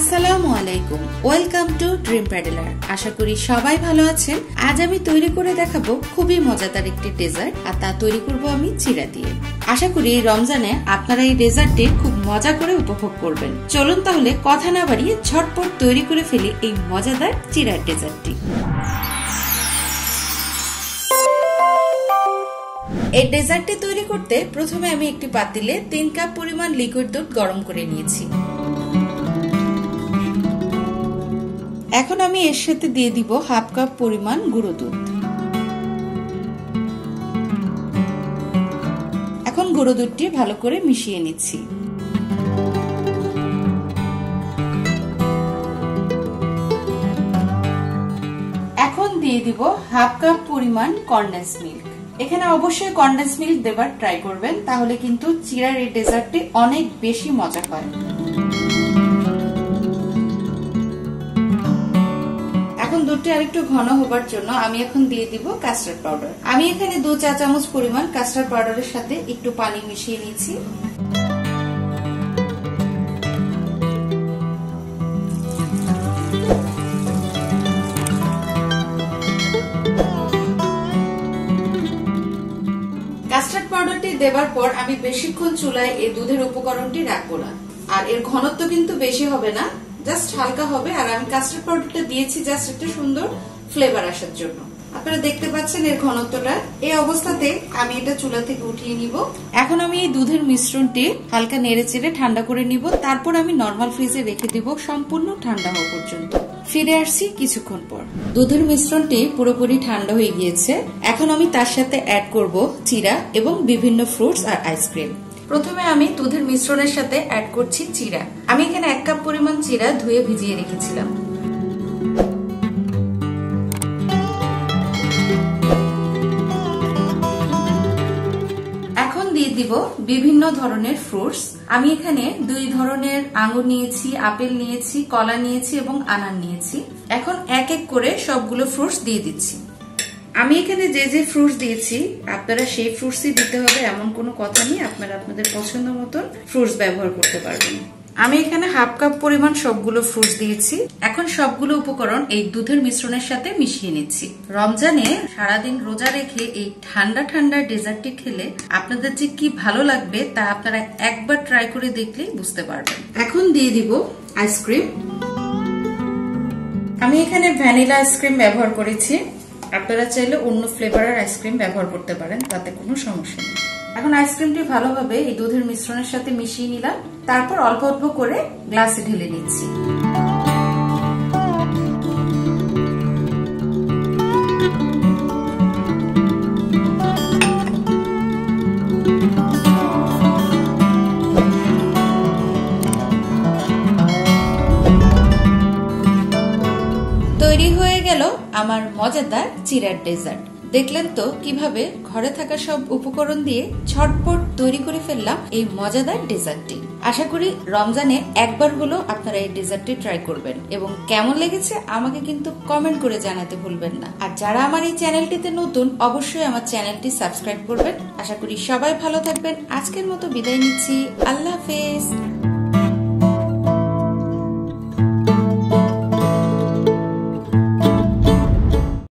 আসসালামু আলাইকুম, welcome to dream paddler. আশা করি সবাই ভালো আছেন। আজ আমি তৈরি করে দেখাবো খুবই মজাদার একটি ডেজার্ট, আর তা তৈরি করব আমি চিড়া দিয়ে। আশা করি এই রমজানে আপনারা এই ডেজার্টটি খুব মজা করে উপভোগ করবেন। চলুন তাহলে কথা না বাড়িয়ে ঝটপট তৈরি করে ফেলি এই মজাদার চিড়ার ডেজার্টটি। এই ডেজার্টটি তৈরি করতে প্রথমে আমি একটি পাতিলে 3 কাপ পরিমাণ লিকুইড দুধ গরম করে নিয়েছি। এখন আমি এর সাথে দিয়ে দিব হাফ কাপ পরিমাণ গুঁড়ো দুধ। এখন গুঁড়ো দুধটি ভালো করে মিশিয়ে নিচ্ছি। এখন দিয়ে দিব হাফ কাপ পরিমাণ কনডেন্স মিল্ক। এখানে অবশ্যই কনডেন্স মিল্ক দেবার ট্রাই করবেন, তাহলে কিন্তু চিড়ার এই ডেজার্টটি অনেক বেশি মজা হয়। এখন দুধটি আরেকটু ঘন হবার জন্য আমি এখন দিয়ে দিব কাস্টার্ড পাউডার। আমি এখানে 2 চা চামচ পরিমাণ কাস্টার্ড পাউডারের সাথে একটু পানি মিশিয়ে নিচ্ছি। কাস্টার্ড পাউডারটি দেবার পর আমি বেশিক্ষণ চুলায় এই দুধের উপকরণটি রাখবো না, আর এর ঘনত্ব কিন্তু বেশি হবে না, জাস্ট হালকা হবে। আর আমি কাস্টার্ড পাউডারটা দিয়েছি জাস্ট একটা সুন্দর ফ্লেভার আসার জন্য। আপনারা দেখতে পাচ্ছেন এর ঘনত্বটা। এই অবস্থাতে আমি এটা চুলা থেকে উঠিয়ে নিব। এখন আমি এই দুধের মিশ্রণটি হালকা নেড়েচেড়ে ঠান্ডা করে নিব, তারপর আমি নরমাল ফ্রিজে রেখে দিব সম্পূর্ণ ঠান্ডা হওয়া পর্যন্ত। ফিরে আসছি কিছুক্ষণ পর। দুধের মিশ্রণটি পুরোপুরি ঠান্ডা হয়ে গিয়েছে। এখন আমি তার সাথে অ্যাড করব চিড়া এবং বিভিন্ন ফ্রুটস আর আইসক্রিম। প্রথমে আমি দুধের মিশ্রণের সাথে অ্যাড করছি চিড়া। আমি এখানে 1 কাপ পরিমাণ চিড়া ধুয়ে ভিজিয়ে রেখেছিলাম। এখন দিয়ে দিব বিভিন্ন ধরনের ফ্রুটস। আমি এখানে 2 ধরনের আঙ্গুর নিয়েছি, আপেল নিয়েছি, কলা নিয়েছি এবং আনার নিয়েছি। এখন এক এক করে সবগুলো ফ্রুটস দিয়ে দিচ্ছি। আমি এখানে যে যে ফ্রুটস দিয়েছি আপনারা সেই ফ্রুটসই দিতে হবে এমন কোনো কথা নেই, আপনারা আপনাদের পছন্দ মতন ফ্রুটস ব্যবহার করতে পারবেন। আমি এখানে হাফ কাপ পরিমাণ সবগুলো ফ্রুটস দিয়েছি। এখন সবগুলো উপকরণ এই দুধের মিশ্রণের সাথে মিশিয়ে নিচ্ছি। রমজানে সারাদিন রোজা রেখে এই ঠান্ডা ঠান্ডা ডেজার্টটি খেলে আপনাদের যে কি ভালো লাগবে তা আপনারা একবার ট্রাই করে দেখলেই বুঝতে পারবেন। এখন দিয়ে দিব আইসক্রিম। আমি এখানে ভ্যানিলা আইসক্রিম ব্যবহার করেছি, আপনারা চাইলে অন্য ফ্লেভারের আইসক্রিম ব্যবহার করতে পারেন, তাতে কোনো সমস্যা নেই। এখন আইসক্রিমটি ভালোভাবে এই দুধের মিশ্রণের সাথে মিশিয়ে নিলাম, তারপর অল্প অল্প করে গ্লাসে ঢেলে নিচ্ছি। তৈরি হয়ে গেল আমার মজাদার চিড়ার ডেজার্ট। দেখলেন তো কিভাবে ঘরে থাকা সব উপকরণ দিয়ে ঝটপট তৈরি করে ফেললাম এই মজাদার ডেজার্টটি। আশা করি রমজানে একবার হলেও আপনারা এই ডেজার্টটি ট্রাই করবেন এবং কেমন লেগেছে আমাকে কিন্তু কমেন্ট করে জানাতে ভুলবেন না। আর যারা আমার এই চ্যানেলটিতে নতুন অবশ্যই আমার চ্যানেলটি সাবস্ক্রাইব করবেন। আশা করি সবাই ভালো থাকবেন। আজকের মতো বিদায় নিচ্ছি। আল্লাহ হাফেজ।